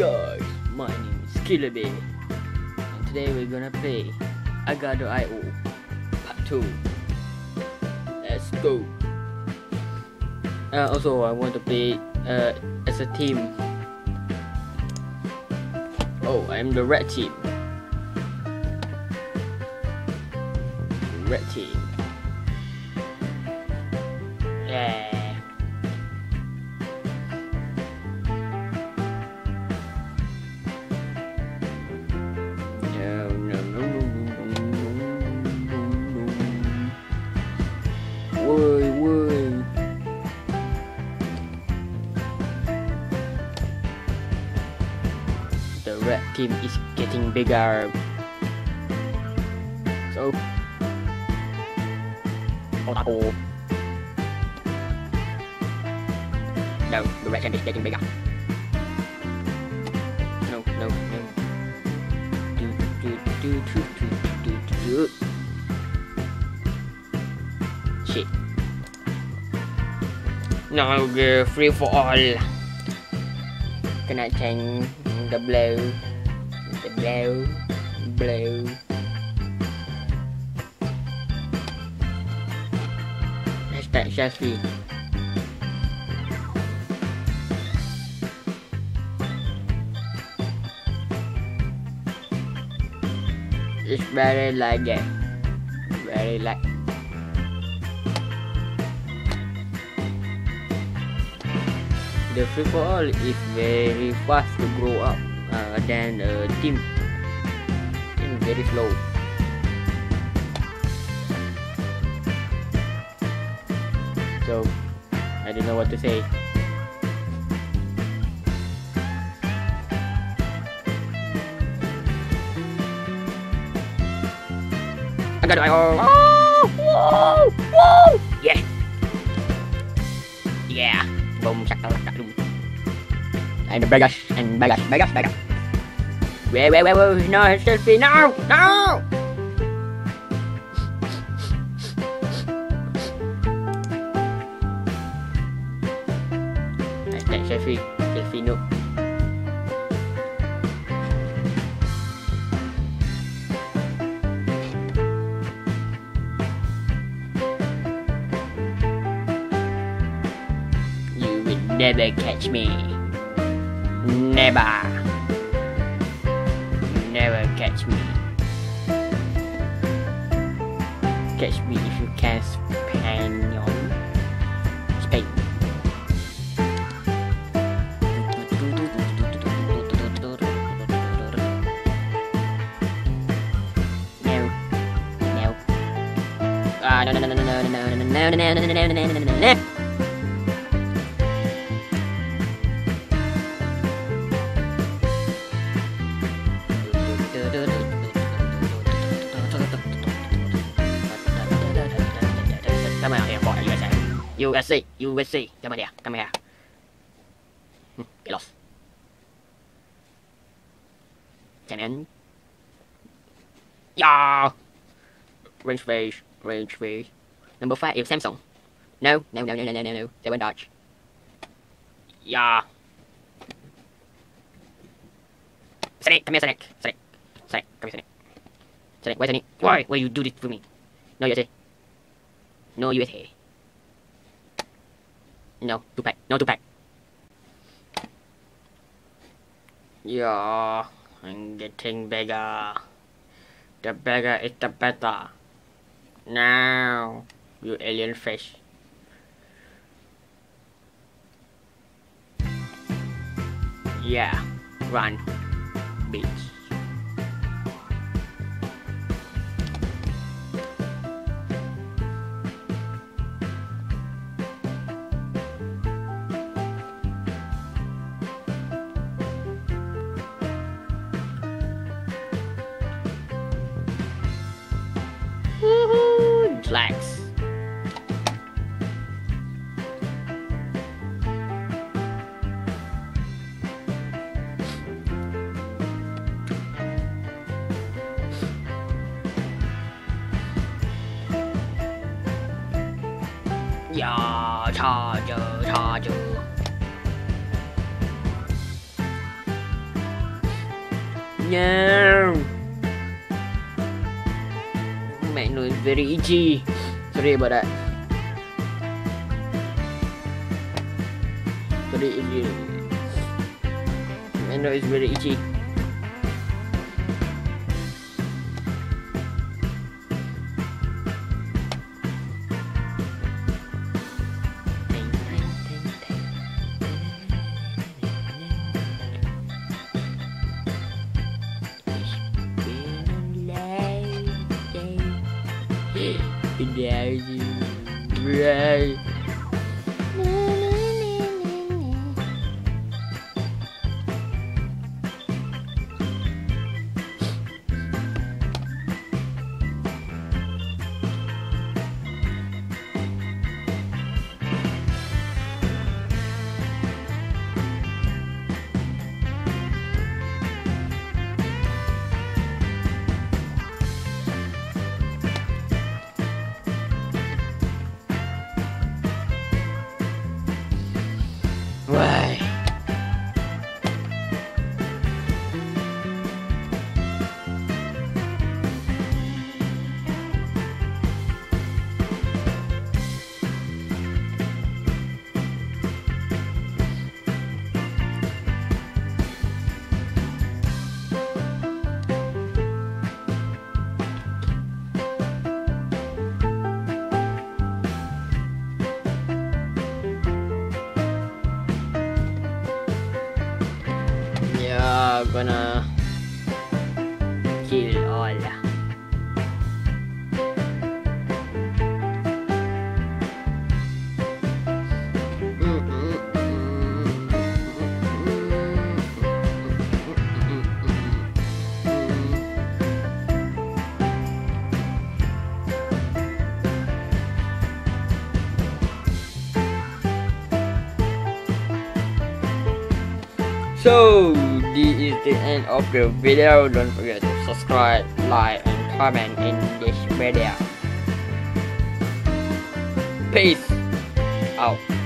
guys, my name is Killerby, and today we're gonna play Agar.io Part 2. Let's go. Also, I want to play as a team. Oh, I'm the red team. Red team. Yeah. The red team is getting bigger. So, Otaku. No, the red team is getting bigger. No. Do. Shit. Now we're free for all. Can I change the blue? Blue. Hashtag selfie. It's very like that. Very like. The free for all is very fast to grow up than a team. Team very slow. So I don't know what to say. I got it. Oh, whoa! Yeah. Boom, shaka. And the Vegas. Wait, no, selfie, no! Hashtag selfie no. Never catch me. Never catch me. Catch me if you can Spanish. Spain. No. Come on here, boy, USA. Come here. Get lost. Come in. Yeah. Range phase. Number 5 is Samsung. No. They went Dodge. Yeah. Sonic, come here, Sonic. Sonic, come here, Sonic. Why, Sonic? Why you do this to me? No, USA. No, 2-pack. Yeah, I'm getting bigger. The bigger is the better. Now, you alien fish. Yeah, run, bitch. Relax. Yeah, charger. No. My nose is very itchy. Sorry about that. Sorry if you. My nose is very itchy. Right. Why? Gonna kill all. So this is the end of the video. Don't forget to subscribe, like, and comment in this video. Peace out.